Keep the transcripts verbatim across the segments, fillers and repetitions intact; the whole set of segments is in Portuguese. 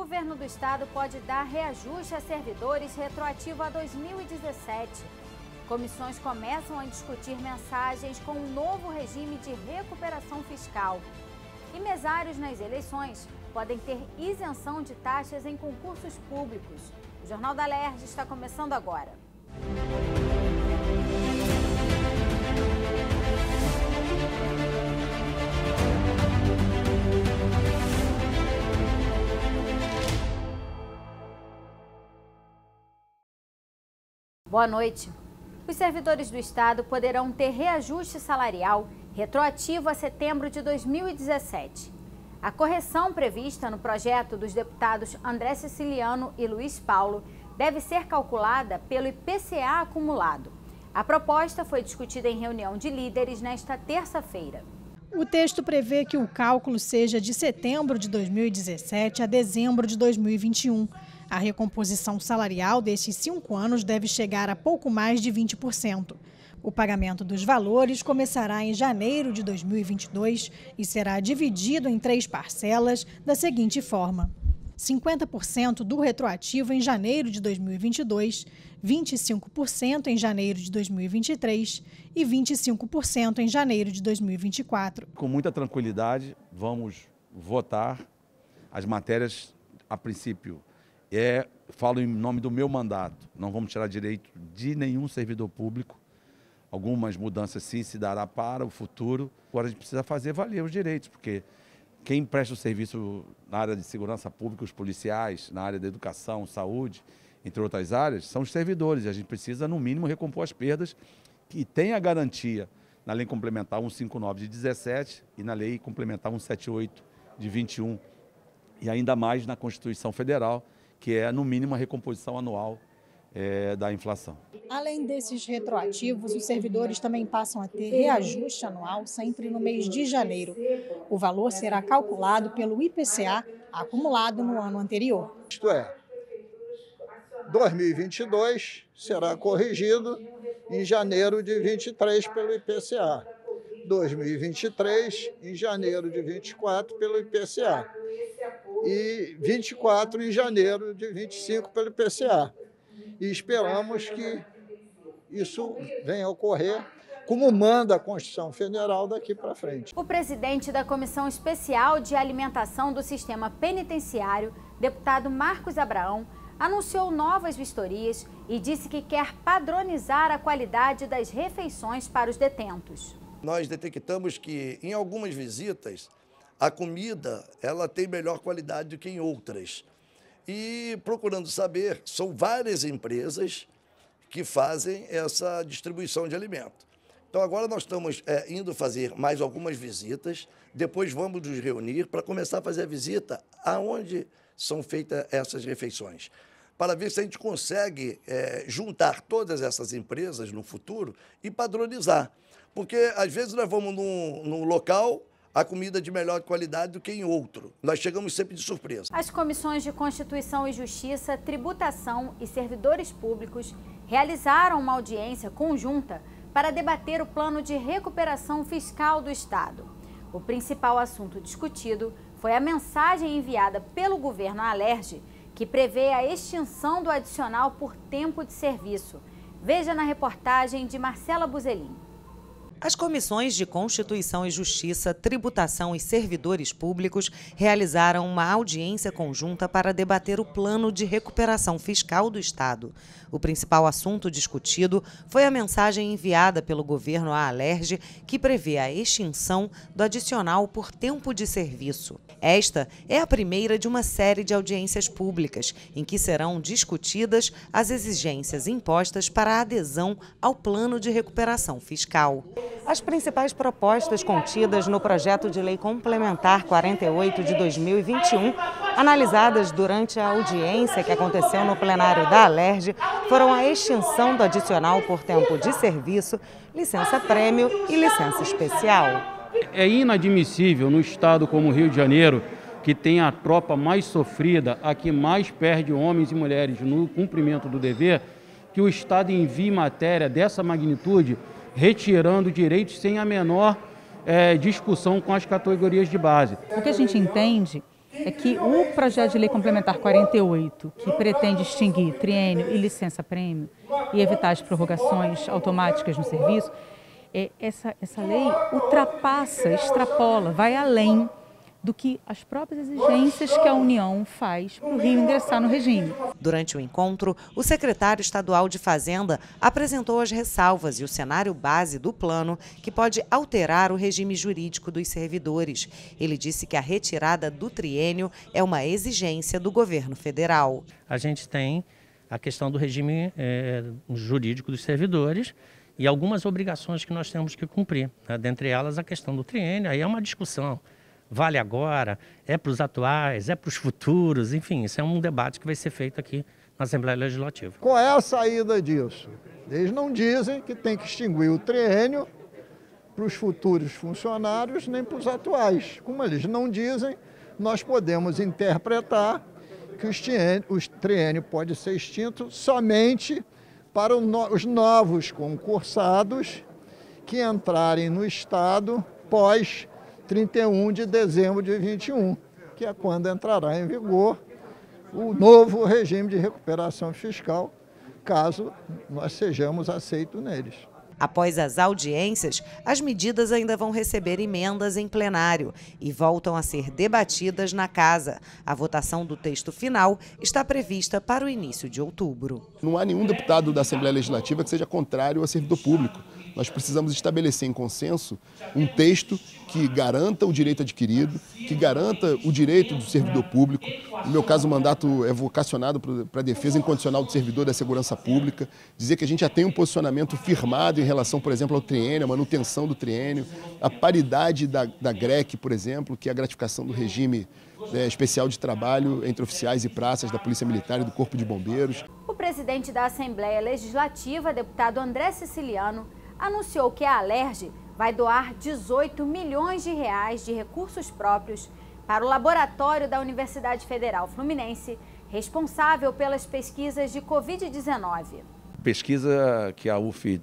governo do estado pode dar reajuste a servidores retroativo a dois mil e dezessete. Comissões começam a discutir mensagens com um novo regime de recuperação fiscal. E mesários nas eleições podem ter isenção de taxas em concursos públicos. O Jornal da Alerj está começando agora. Boa noite. Os servidores do Estado poderão ter reajuste salarial retroativo a setembro de dois mil e dezessete. A correção prevista no projeto dos deputados André Siciliano e Luiz Paulo deve ser calculada pelo I P C A acumulado. A proposta foi discutida em reunião de líderes nesta terça-feira. O texto prevê que o cálculo seja de setembro de dois mil e dezessete a dezembro de dois mil e vinte e um. A recomposição salarial desses cinco anos deve chegar a pouco mais de vinte por cento. O pagamento dos valores começará em janeiro de dois mil e vinte e dois e será dividido em três parcelas da seguinte forma: cinquenta por cento do retroativo em janeiro de dois mil e vinte e dois, vinte e cinco por cento em janeiro de dois mil e vinte e três e vinte e cinco por cento em janeiro de dois mil e vinte e quatro. Com muita tranquilidade, vamos votar as matérias, a princípio. É, falo em nome do meu mandato, não vamos tirar direito de nenhum servidor público. Algumas mudanças sim se dará para o futuro. Agora a gente precisa fazer valer os direitos, porque quem presta o serviço na área de segurança pública, os policiais, na área da educação, saúde, entre outras áreas, são os servidores. E a gente precisa, no mínimo, recompor as perdas que tem a garantia na Lei Complementar cento e cinquenta e nove de dezessete e na Lei Complementar cento e setenta e oito de vinte e um. E ainda mais na Constituição Federal, que é, no mínimo, a recomposição anual é, da inflação. Além desses retroativos, os servidores também passam a ter reajuste anual sempre no mês de janeiro. O valor será calculado pelo I P C A acumulado no ano anterior. Isto é, dois mil e vinte e dois será corrigido em janeiro de vinte e três pelo I P C A. dois mil e vinte e três em janeiro de vinte e quatro pelo I P C A. E vinte e quatro em janeiro de vinte e cinco pelo I P C A. E esperamos que isso venha a ocorrer como manda a Constituição Federal daqui para frente. O presidente da Comissão Especial de Alimentação do Sistema Penitenciário, deputado Marcos Abraão, anunciou novas vistorias e disse que quer padronizar a qualidade das refeições para os detentos. Nós detectamos que em algumas visitas a comida ela tem melhor qualidade do que em outras. E procurando saber, são várias empresas que fazem essa distribuição de alimento. Então agora nós estamos é, indo fazer mais algumas visitas, depois vamos nos reunir para começar a fazer a visita aonde são feitas essas refeições, para ver se a gente consegue é, juntar todas essas empresas no futuro e padronizar. Porque às vezes nós vamos num, num local, a comida de melhor qualidade do que em outro. Nós chegamos sempre de surpresa. As comissões de Constituição e Justiça, Tributação e Servidores Públicos realizaram uma audiência conjunta para debater o plano de recuperação fiscal do Estado. O principal assunto discutido foi a mensagem enviada pelo governo à Alerj, que prevê a extinção do adicional por tempo de serviço. Veja na reportagem de Marcela Buzelin. As comissões de Constituição e Justiça, Tributação e Servidores Públicos realizaram uma audiência conjunta para debater o plano de recuperação fiscal do Estado. O principal assunto discutido foi a mensagem enviada pelo governo à Alerj, que prevê a extinção do adicional por tempo de serviço. Esta é a primeira de uma série de audiências públicas, em que serão discutidas as exigências impostas para a adesão ao plano de recuperação fiscal. As principais propostas contidas no projeto de lei complementar quarenta e oito de dois mil e vinte e um, analisadas durante a audiência que aconteceu no plenário da Alerj, foram a extinção do adicional por tempo de serviço, licença-prêmio e licença especial. É inadmissível no estado como o Rio de Janeiro, que tem a tropa mais sofrida, a que mais perde homens e mulheres no cumprimento do dever, que o Estado envie matéria dessa magnitude, retirando direitos sem a menor é, discussão com as categorias de base. O que a gente entende é que o projeto de lei complementar quarenta e oito, que pretende extinguir triênio e licença-prêmio e evitar as prorrogações automáticas no serviço, é, essa, essa lei ultrapassa, extrapola, vai além do que as próprias exigências que a União faz para o Rio ingressar no regime. Durante o encontro, o secretário estadual de Fazenda apresentou as ressalvas e o cenário base do plano que pode alterar o regime jurídico dos servidores. Ele disse que a retirada do triênio é uma exigência do governo federal. A gente tem a questão do regime é, jurídico dos servidores e algumas obrigações que nós temos que cumprir, né? Dentre elas a questão do triênio, aí é uma discussão. Vale agora, é para os atuais, é para os futuros, enfim, isso é um debate que vai ser feito aqui na Assembleia Legislativa. Qual é a saída disso? Eles não dizem que tem que extinguir o triênio para os futuros funcionários nem para os atuais. Como eles não dizem, nós podemos interpretar que o triênio pode ser extinto somente para os novos concursados que entrarem no Estado pós trinta e um de dezembro de vinte e um, que é quando entrará em vigor o novo regime de recuperação fiscal, caso nós sejamos aceitos neles. Após as audiências, as medidas ainda vão receber emendas em plenário e voltam a ser debatidas na Casa. A votação do texto final está prevista para o início de outubro. Não há nenhum deputado da Assembleia Legislativa que seja contrário ao servidor público. Nós precisamos estabelecer em consenso um texto que garanta o direito adquirido, que garanta o direito do servidor público. No meu caso, o mandato é vocacionado para a defesa incondicional do servidor da segurança pública. Dizer que a gente já tem um posicionamento firmado em relação, por exemplo, ao triênio, a manutenção do triênio, a paridade da, da G R E C, por exemplo, que é a gratificação do regime é, especial de trabalho entre oficiais e praças da Polícia Militar e do Corpo de Bombeiros. O presidente da Assembleia Legislativa, deputado André Siciliano, anunciou que a Alerj vai doar dezoito milhões de reais de recursos próprios para o laboratório da Universidade Federal Fluminense, responsável pelas pesquisas de covid dezenove. Pesquisa que a U F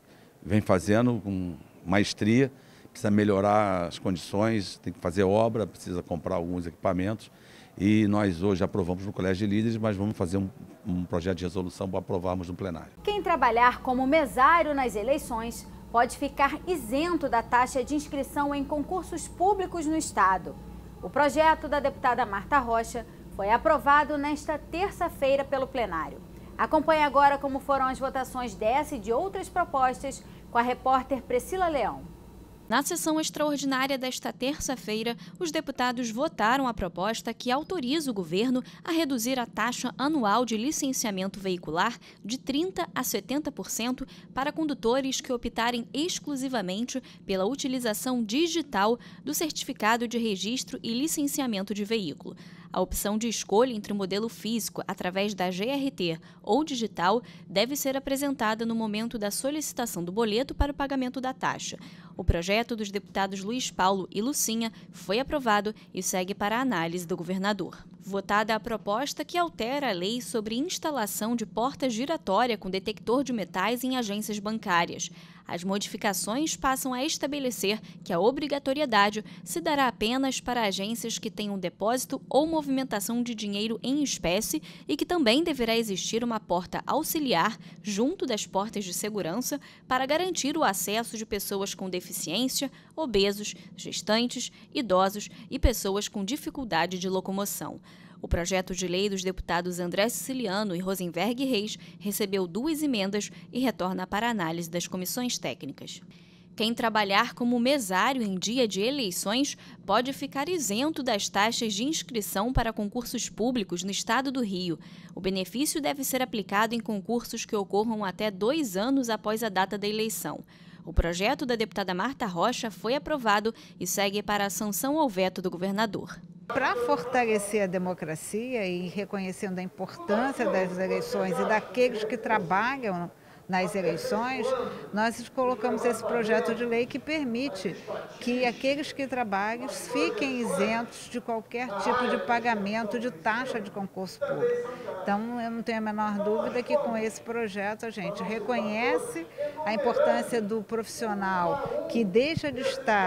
vem fazendo com maestria, precisa melhorar as condições, tem que fazer obra, precisa comprar alguns equipamentos. E nós hoje aprovamos no Colégio de Líderes, mas vamos fazer um, um projeto de resolução para aprovarmos no plenário. Quem trabalhar como mesário nas eleições pode ficar isento da taxa de inscrição em concursos públicos no Estado. O projeto da deputada Marta Rocha foi aprovado nesta terça-feira pelo plenário. Acompanhe agora como foram as votações dessa e de outras propostas com a repórter Priscila Leão. Na sessão extraordinária desta terça-feira, os deputados votaram a proposta que autoriza o governo a reduzir a taxa anual de licenciamento veicular de trinta por cento a setenta por cento para condutores que optarem exclusivamente pela utilização digital do certificado de registro e licenciamento de veículo. A opção de escolha entre o modelo físico através da G R T ou digital deve ser apresentada no momento da solicitação do boleto para o pagamento da taxa. O projeto dos deputados Luiz Paulo e Lucinha foi aprovado e segue para a análise do governador. Votada a proposta que altera a lei sobre instalação de porta giratória com detector de metais em agências bancárias. As modificações passam a estabelecer que a obrigatoriedade se dará apenas para agências que tenham depósito ou movimentação de dinheiro em espécie e que também deverá existir uma porta auxiliar junto das portas de segurança para garantir o acesso de pessoas com deficiência, obesos, gestantes, idosos e pessoas com dificuldade de locomoção. O projeto de lei dos deputados André Siciliano e Rosenberg Reis recebeu duas emendas e retorna para a análise das comissões técnicas. Quem trabalhar como mesário em dia de eleições pode ficar isento das taxas de inscrição para concursos públicos no estado do Rio. O benefício deve ser aplicado em concursos que ocorram até dois anos após a data da eleição. O projeto da deputada Marta Rocha foi aprovado e segue para a sanção ao veto do governador. Para fortalecer a democracia e reconhecendo a importância das eleições e daqueles que trabalham nas eleições, nós colocamos esse projeto de lei que permite que aqueles que trabalham fiquem isentos de qualquer tipo de pagamento de taxa de concurso público. Então, eu não tenho a menor dúvida que com esse projeto a gente reconhece a importância do profissional que deixa de estar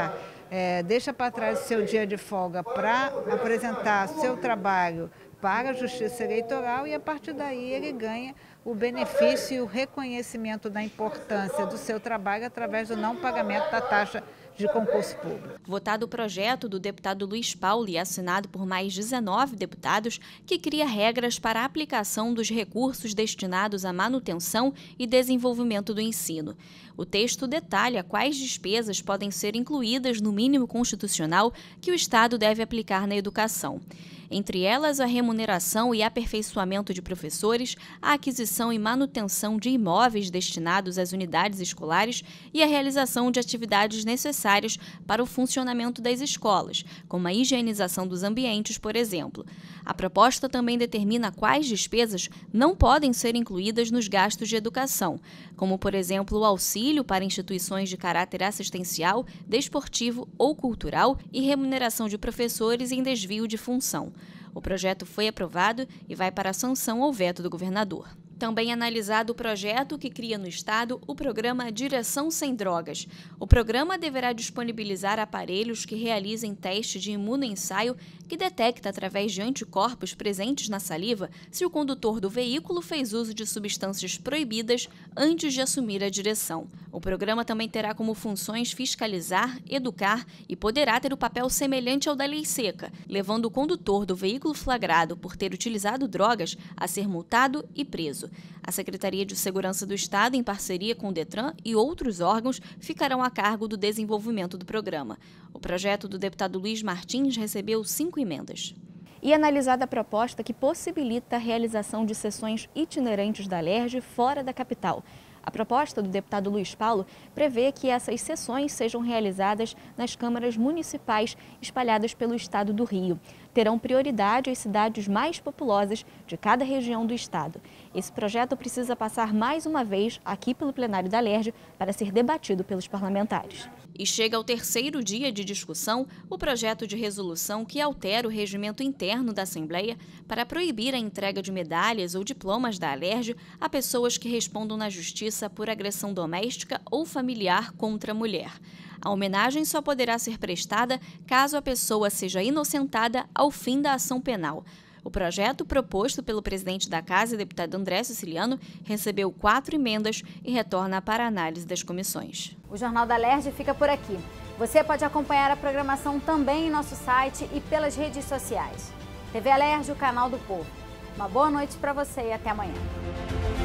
é, deixa para trás o seu dia de folga para apresentar seu trabalho para a Justiça Eleitoral e, a partir daí, ele ganha o benefício e o reconhecimento da importância do seu trabalho através do não pagamento da taxa de concurso público. Votado o projeto do deputado Luiz Paulo e assinado por mais dezenove deputados, que cria regras para a aplicação dos recursos destinados à manutenção e desenvolvimento do ensino. O texto detalha quais despesas podem ser incluídas no mínimo constitucional que o Estado deve aplicar na educação. Entre elas, a remuneração e aperfeiçoamento de professores, a aquisição e manutenção de imóveis destinados às unidades escolares e a realização de atividades necessárias para o funcionamento das escolas, como a higienização dos ambientes, por exemplo. A proposta também determina quais despesas não podem ser incluídas nos gastos de educação, como, por exemplo, o auxílio para instituições de caráter assistencial, desportivo ou cultural e remuneração de professores em desvio de função. O projeto foi aprovado e vai para a sanção ou veto do governador. Também analisado o projeto que cria no Estado o programa Direção Sem Drogas. O programa deverá disponibilizar aparelhos que realizem teste de imunoensaio que detecta através de anticorpos presentes na saliva se o condutor do veículo fez uso de substâncias proibidas antes de assumir a direção. O programa também terá como funções fiscalizar, educar e poderá ter o papel semelhante ao da lei seca, levando o condutor do veículo flagrado por ter utilizado drogas a ser multado e preso. A Secretaria de Segurança do Estado, em parceria com o Detran e outros órgãos, ficarão a cargo do desenvolvimento do programa. O projeto do deputado Luiz Martins recebeu cinco emendas. E analisada a proposta que possibilita a realização de sessões itinerantes da Alerj fora da capital. A proposta do deputado Luiz Paulo prevê que essas sessões sejam realizadas nas câmaras municipais espalhadas pelo estado do Rio. Terão prioridade as cidades mais populosas de cada região do estado. Esse projeto precisa passar mais uma vez aqui pelo plenário da Alerj para ser debatido pelos parlamentares. E chega ao terceiro dia de discussão o projeto de resolução que altera o regimento interno da Assembleia para proibir a entrega de medalhas ou diplomas da Alerj a pessoas que respondam na Justiça por agressão doméstica ou familiar contra a mulher. A homenagem só poderá ser prestada caso a pessoa seja inocentada ao fim da ação penal. O projeto, proposto pelo presidente da Casa, deputado André Siciliano, recebeu quatro emendas e retorna para a análise das comissões. O Jornal da Alerj fica por aqui. Você pode acompanhar a programação também em nosso site e pelas redes sociais. T V Alerj, o canal do povo. Uma boa noite para você e até amanhã.